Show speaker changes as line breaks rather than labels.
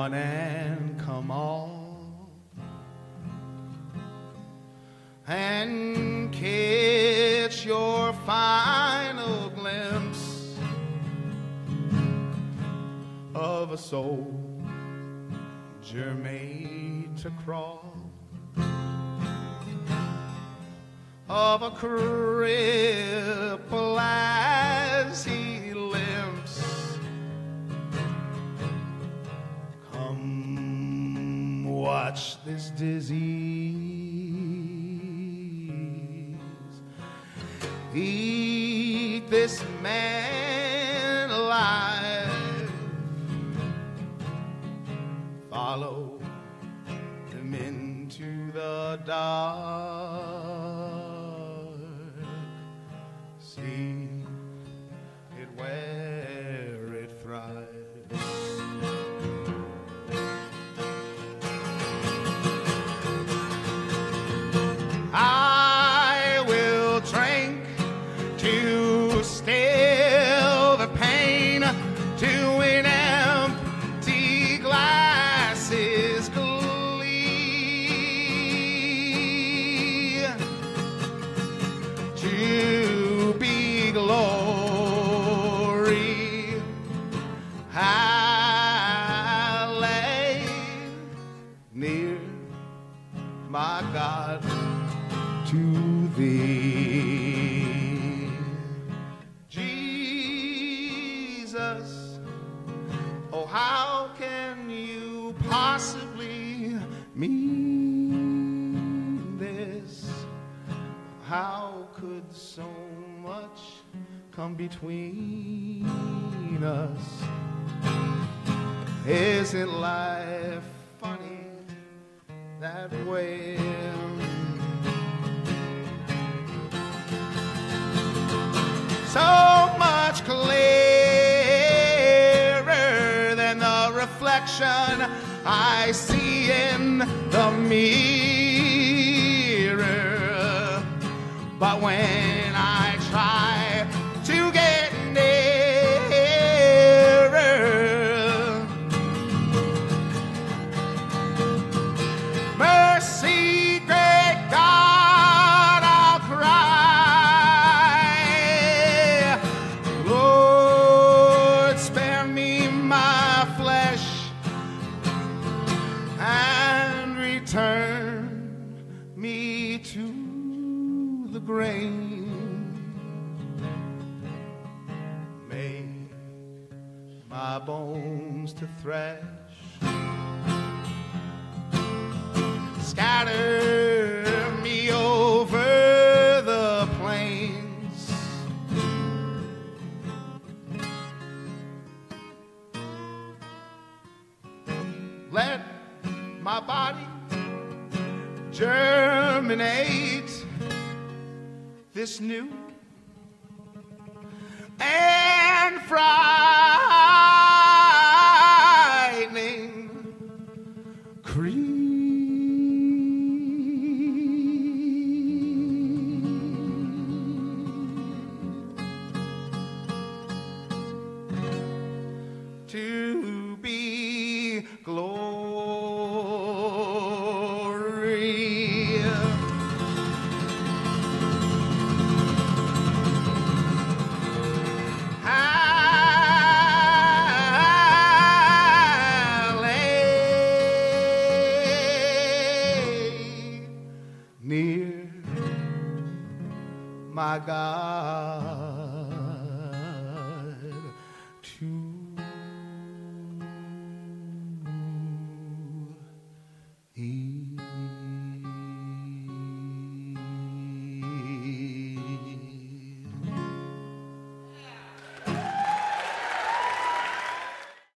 one and come all, and catch your final glimpse of a soldier made to crawl, of a cripple as he limps. Come watch this disease eat this man alive. Follow him into the dark, see it where it thrives. I will drink to still the pain, to an empty glass's glee, to be glory. I lay near my God to thee, Jesus. Oh, how can you possibly mean this? How could so much come between us? Isn't life funny that way? So much clearer than the reflection I see in the mirror. But when I try to get nearer, mercy, great God, I'll cry. Lord, spare me my flesh and return me to the grain. Make my bones to thresh, scatter me over the plains. Let my body germinate this new and frightening creed. To be glory. Near my God.